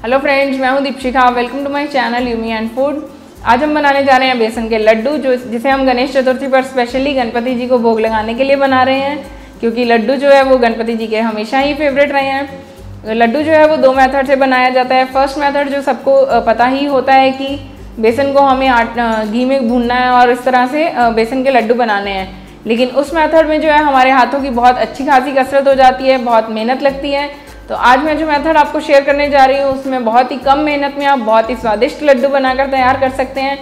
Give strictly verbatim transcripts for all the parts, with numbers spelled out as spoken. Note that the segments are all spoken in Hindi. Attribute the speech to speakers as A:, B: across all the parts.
A: हेलो फ्रेंड्स, मैं हूं Deepshikha. Welcome to my channel you me and food. आज हम बनाने जा रहे हैं बेसन के लड्डू, जो जिसे हम गणेश चतुर्थी पर स्पेशली गणपति जी को भोग लगाने के लिए बना रहे हैं, क्योंकि लड्डू जो है वो गणपति जी के हमेशा ही फेवरेट रहे हैं। लड्डू जो है वो दो मेथड से बनाया जाता है। फर्स्ट मेथड जो सबको पता ही होता है कि बेसन को हमें आट घी में भूनना है और इस तरह से बेसन के लड्डू बनाने हैं। लेकिन उस मेथड में जो है हमारे हाथों की बहुत अच्छी खासी कसरत हो जाती है, बहुत मेहनत लगती है। तो आज मैं जो मेथड आपको शेयर करने जा रही हूँ उसमें बहुत ही कम मेहनत में आप बहुत ही स्वादिष्ट लड्डू बनाकर तैयार कर सकते हैं।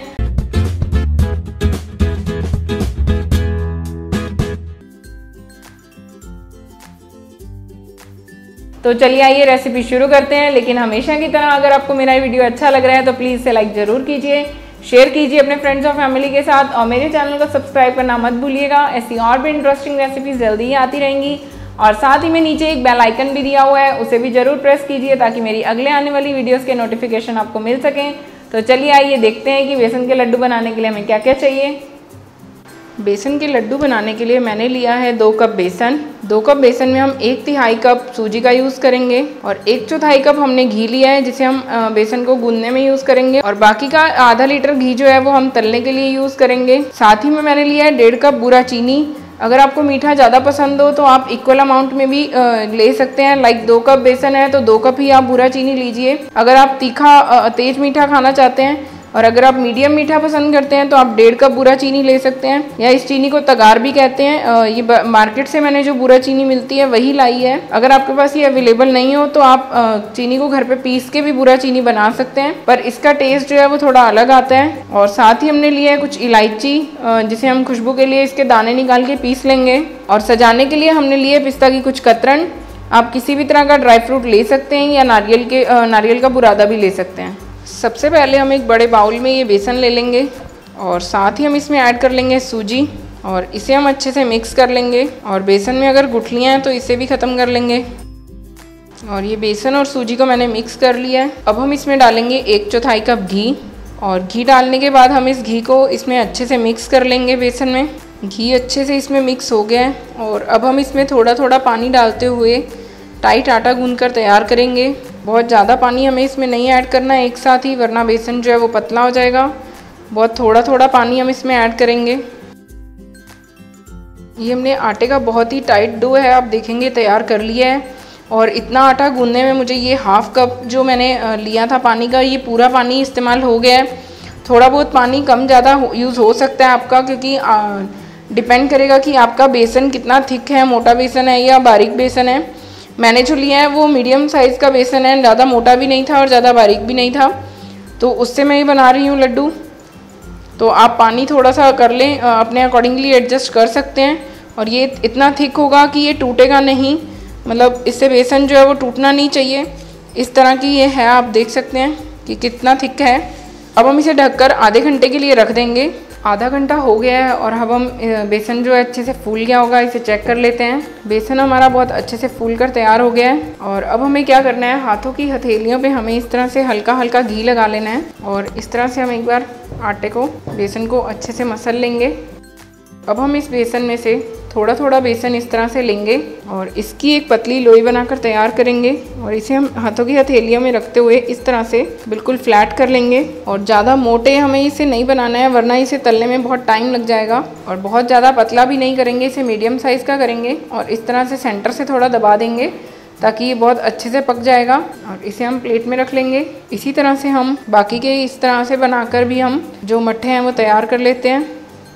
A: तो चलिए आइए रेसिपी शुरू करते हैं। लेकिन हमेशा की तरह अगर आपको मेरा वीडियो अच्छा लग रहा है तो प्लीज़ इसे लाइक ज़रूर कीजिए, शेयर कीजिए अपने फ्रेंड्स और फैमिली के साथ, और मेरे चैनल को सब्सक्राइब करना मत भूलिएगा। ऐसी और भी इंटरेस्टिंग रेसिपीज जल्दी ही आती रहेंगी। और साथ ही में नीचे एक बेल आइकन भी दिया हुआ है, उसे भी ज़रूर प्रेस कीजिए ताकि मेरी अगले आने वाली वीडियोस के नोटिफिकेशन आपको मिल सकें। तो चलिए आइए देखते हैं कि बेसन के लड्डू बनाने के लिए हमें क्या क्या चाहिए। बेसन के लड्डू बनाने के लिए मैंने लिया है दो कप बेसन। दो कप बेसन में हम एक तिहाई कप सूजी का यूज़ करेंगे और एक चौथाई कप हमने घी लिया है, जिसे हम बेसन को गूंदने में यूज़ करेंगे, और बाकी का आधा लीटर घी जो है वो हम तलने के लिए यूज़ करेंगे। साथ ही में मैंने लिया है डेढ़ कप बूरा चीनी। अगर आपको मीठा ज़्यादा पसंद हो तो आप इक्वल अमाउंट में भी ले सकते हैं। लाइक दो कप बेसन है तो दो कप ही आप बूरा चीनी लीजिए। अगर आप तीखा तेज मीठा खाना चाहते हैं और अगर आप मीडियम मीठा पसंद करते हैं तो आप डेढ़ कप बूरा चीनी ले सकते हैं, या इस चीनी को तगार भी कहते हैं। ये मार्केट से मैंने जो बूरा चीनी मिलती है वही लाई है। अगर आपके पास ये अवेलेबल नहीं हो तो आप चीनी को घर पे पीस के भी बूरा चीनी बना सकते हैं, पर इसका टेस्ट जो है वो थोड़ा अलग आता है। और साथ ही हमने लिया है कुछ इलायची, जिसे हम खुशबू के लिए इसके दाने निकाल के पीस लेंगे। और सजाने के लिए हमने लिए पिस्ता की कुछ कतरन। आप किसी भी तरह का ड्राई फ्रूट ले सकते हैं या नारियल के नारियल का बुरादा भी ले सकते हैं। सबसे पहले हम एक बड़े बाउल में ये बेसन ले लेंगे और साथ ही हम इसमें ऐड कर लेंगे सूजी, और इसे हम अच्छे से मिक्स कर लेंगे। और बेसन में अगर गुठलियाँ हैं तो इसे भी ख़त्म कर लेंगे। और ये बेसन और सूजी को मैंने मिक्स कर लिया है। अब हम इसमें डालेंगे एक चौथाई कप घी, और घी डालने के बाद हम इस घी को इसमें अच्छे से मिक्स कर लेंगे बेसन में। घी अच्छे से इसमें मिक्स हो गया है और अब हम इसमें थोड़ा थोड़ा पानी डालते हुए टाइट आटा गूंद कर तैयार करेंगे। बहुत ज़्यादा पानी हमें इसमें नहीं ऐड करना है एक साथ ही, वरना बेसन जो है वो पतला हो जाएगा। बहुत थोड़ा थोड़ा पानी हम इसमें ऐड करेंगे। ये हमने आटे का बहुत ही टाइट डो है, आप देखेंगे तैयार कर लिया है। और इतना आटा गूंदने में मुझे ये हाफ कप जो मैंने लिया था पानी का, ये पूरा पानी इस्तेमाल हो गया है। थोड़ा बहुत पानी कम ज़्यादा यूज़ हो सकता है आपका, क्योंकि डिपेंड करेगा कि आपका बेसन कितना थिक है, मोटा बेसन है या बारीक बेसन है। मैंने जो लिया है वो मीडियम साइज़ का बेसन है, ज़्यादा मोटा भी नहीं था और ज़्यादा बारीक भी नहीं था, तो उससे मैं ये बना रही हूँ लड्डू। तो आप पानी थोड़ा सा कर लें, अपने अकॉर्डिंगली एडजस्ट कर सकते हैं। और ये इतना थिक होगा कि ये टूटेगा नहीं, मतलब इससे बेसन जो है वो टूटना नहीं चाहिए। इस तरह की ये है, आप देख सकते हैं कि कितना थिक है। अब हम इसे ढककर आधे घंटे के लिए रख देंगे। आधा घंटा हो गया है और अब हम बेसन जो है अच्छे से फूल गया होगा, इसे चेक कर लेते हैं। बेसन हमारा बहुत अच्छे से फूल कर तैयार हो गया है। और अब हमें क्या करना है, हाथों की हथेलियों पे हमें इस तरह से हल्का हल्का घी लगा लेना है और इस तरह से हम एक बार आटे को, बेसन को अच्छे से मसल लेंगे। अब हम इस बेसन में से थोड़ा थोड़ा बेसन इस तरह से लेंगे और इसकी एक पतली लोई बनाकर तैयार करेंगे, और इसे हम हाथों की हथेलियों में रखते हुए इस तरह से बिल्कुल फ्लैट कर लेंगे। और ज़्यादा मोटे हमें इसे नहीं बनाना है, वरना इसे तलने में बहुत टाइम लग जाएगा। और बहुत ज़्यादा पतला भी नहीं करेंगे, इसे मीडियम साइज़ का करेंगे। और इस तरह से सेंटर से थोड़ा दबा देंगे ताकि ये बहुत अच्छे से पक जाएगा। और इसे हम प्लेट में रख लेंगे। इसी तरह से हम बाकी के इस तरह से बनाकर भी हम जो मट्ठे हैं वो तैयार कर लेते हैं।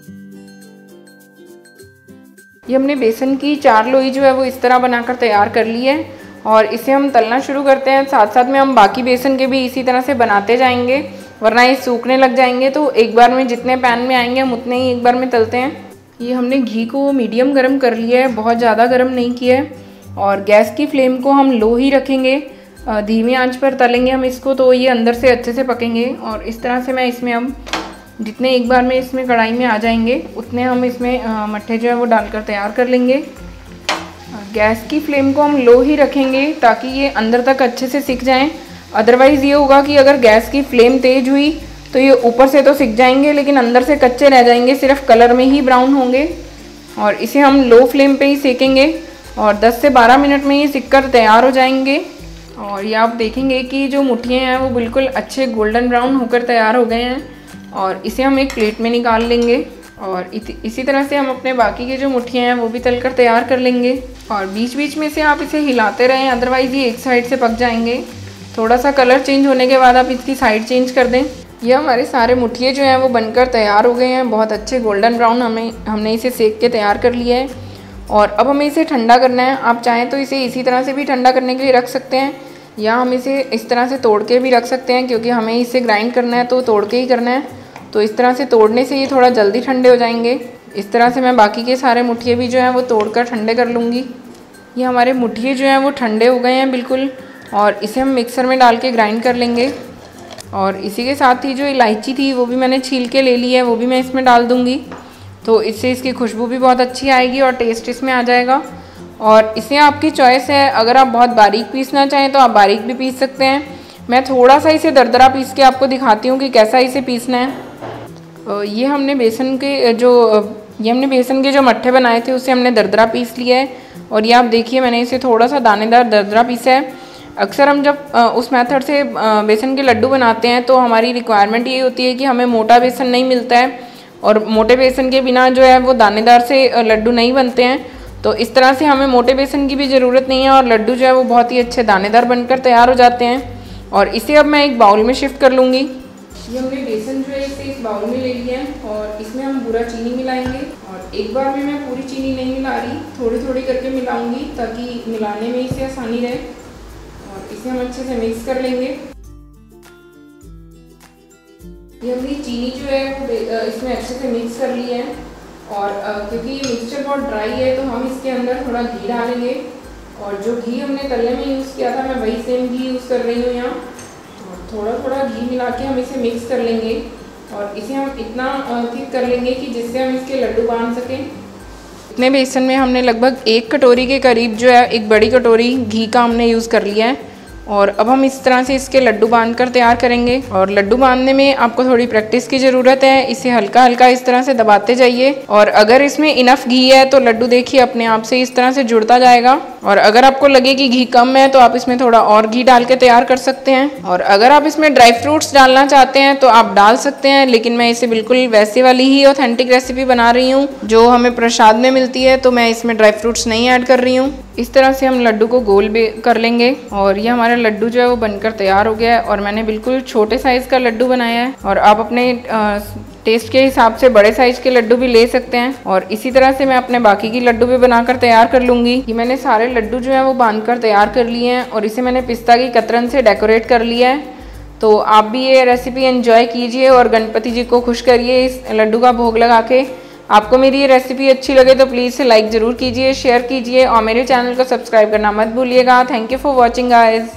A: ये हमने बेसन की चार लोई जो है वो इस तरह बनाकर तैयार कर ली है और इसे हम तलना शुरू करते हैं। साथ साथ में हम बाकी बेसन के भी इसी तरह से बनाते जाएंगे, वरना ये सूखने लग जाएंगे। तो एक बार में जितने पैन में आएंगे हम उतने ही एक बार में तलते हैं। ये हमने घी को मीडियम गरम कर लिया है, बहुत ज़्यादा गरम नहीं किया है। और गैस की फ्लेम को हम लो ही रखेंगे, धीमी आंच पर तलेंगे हम इसको, तो ये अंदर से अच्छे से पकेंगे। और इस तरह से मैं इसमें हम जितने एक बार में इसमें कढ़ाई में आ जाएंगे उतने हम इसमें मट्ठे जो है वो डालकर तैयार कर लेंगे। गैस की फ्लेम को हम लो ही रखेंगे ताकि ये अंदर तक अच्छे से सिक जाएं। अदरवाइज़ ये होगा कि अगर गैस की फ्लेम तेज़ हुई तो ये ऊपर से तो सिक जाएंगे लेकिन अंदर से कच्चे रह जाएंगे, सिर्फ कलर में ही ब्राउन होंगे। और इसे हम लो फ्लेम पे ही सेकेंगे और दस से बारह मिनट में ये सिक कर तैयार हो जाएंगे। और ये आप देखेंगे कि जो मुठियाँ हैं वो बिल्कुल अच्छे गोल्डन ब्राउन होकर तैयार हो गए हैं। और इसे हम एक प्लेट में निकाल लेंगे और इसी तरह से हम अपने बाकी के जो मुठियाँ हैं वो भी तल कर तैयार कर लेंगे। और बीच बीच में से आप इसे हिलाते रहें, अदरवाइज़ ये एक साइड से पक जाएंगे। थोड़ा सा कलर चेंज होने के बाद आप इसकी साइड चेंज कर दें। ये हमारे सारे मुठिए जो हैं वो बनकर तैयार हो गए हैं, बहुत अच्छे गोल्डन ब्राउन हमें हमने इसे सेक के तैयार कर लिया है। और अब हमें इसे ठंडा करना है। आप चाहें तो इसे इसी तरह से भी ठंडा करने के लिए रख सकते हैं, या हम इसे इस तरह से तोड़ के भी रख सकते हैं, क्योंकि हमें इसे ग्राइंड करना है तो तोड़ के ही करना है। तो इस तरह से तोड़ने से ये थोड़ा जल्दी ठंडे हो जाएंगे। इस तरह से मैं बाकी के सारे मुठिए भी जो हैं वो तोड़ कर ठंडे कर लूँगी। ये हमारे मुठिए जो हैं वो ठंडे हो गए हैं बिल्कुल, और इसे हम मिक्सर में डाल के ग्राइंड कर लेंगे। और इसी के साथ ही जो इलायची थी वो भी मैंने छील के ले ली है, वो भी मैं इसमें डाल दूँगी। तो इससे इसकी खुशबू भी बहुत अच्छी आएगी और टेस्ट इसमें आ जाएगा। और इसे आपकी चॉइस है, अगर आप बहुत बारीक पीसना चाहें तो आप बारीक भी पीस सकते हैं। मैं थोड़ा सा इसे दरदरा पीस के आपको दिखाती हूँ कि कैसा इसे पीसना है। ये हमने बेसन के जो ये हमने बेसन के जो मट्ठे बनाए थे उसे हमने दरदरा पीस लिया है। और ये आप देखिए मैंने इसे थोड़ा सा दानेदार दरदरा पीसा है। अक्सर हम जब उस मेथड से बेसन के लड्डू बनाते हैं तो हमारी रिक्वायरमेंट ये होती है कि हमें मोटा बेसन नहीं मिलता है, और मोटे बेसन के बिना जो है वो दानेदार से लड्डू नहीं बनते हैं। तो इस तरह से हमें मोटे बेसन की भी ज़रूरत नहीं है और लड्डू जो है वो बहुत ही अच्छे दानेदार बनकर तैयार हो जाते हैं। और इसे अब मैं एक बाउल में शिफ्ट कर लूँगी। ये हमने बेसन जो है इसे इस बाउल में ले लिया है और इसमें हम बूरा चीनी मिलाएंगे। और एक बार में मैं पूरी चीनी नहीं मिला रही, थोड़ी थोड़ी करके मिलाऊंगी ताकि मिलाने में इसे आसानी रहे। और इसे हम अच्छे से मिक्स कर लेंगे। ये हमने चीनी जो है वो इसमें अच्छे से मिक्स कर ली है। और क्योंकि ये मिक्सचर बहुत ड्राई है तो हम इसके अंदर थोड़ा घी डालेंगे। और जो घी हमने तलने में यूज़ किया था मैं वही सेम घी यूज़ कर रही हूँ यहाँ। और थोड़ा थोड़ा घी मिला के हम इसे मिक्स कर लेंगे और इसे हम इतना थिक कर लेंगे कि जिससे हम इसके लड्डू बांध सकें। इतने बेसन में हमने लगभग एक कटोरी के करीब जो है एक बड़ी कटोरी घी का हमने यूज़ कर लिया है। और अब हम इस तरह से इसके लड्डू बांधकर तैयार करेंगे। और लड्डू बांधने में आपको थोड़ी प्रैक्टिस की ज़रूरत है। इसे हल्का हल्का इस तरह से दबाते जाइए। और अगर इसमें इनफ घी है तो लड्डू देखिए अपने आप से इस तरह से जुड़ता जाएगा। और अगर आपको लगे कि घी कम है तो आप इसमें थोड़ा और घी डाल के तैयार कर सकते हैं। और अगर आप इसमें ड्राई फ्रूट्स डालना चाहते हैं तो आप डाल सकते हैं, लेकिन मैं इसे बिल्कुल वैसे वाली ही ऑथेंटिक रेसिपी बना रही हूँ जो हमें प्रसाद में मिलती है, तो मैं इसमें ड्राई फ्रूट्स नहीं ऐड कर रही हूँ। इस तरह से हम लड्डू को गोल कर लेंगे। और ये हमारा लड्डू जो है वो बनकर तैयार हो गया है। और मैंने बिल्कुल छोटे साइज़ का लड्डू बनाया है, और आप अपने आ, टेस्ट के हिसाब से बड़े साइज़ के लड्डू भी ले सकते हैं। और इसी तरह से मैं अपने बाकी की लड्डू भी बनाकर तैयार कर लूँगी। ये मैंने सारे लड्डू जो है वो बांधकर तैयार कर लिए हैं और इसे मैंने पिस्ता की कतरन से डेकोरेट कर लिया है। तो आप भी ये रेसिपी एंजॉय कीजिए और गणपति जी को खुश करिए इस लड्डू का भोग लगा के। आपको मेरी ये रेसिपी अच्छी लगे तो प्लीज़ से लाइक ज़रूर कीजिए, शेयर कीजिए और मेरे चैनल को सब्सक्राइब करना मत भूलिएगा। Thank you for watching guys.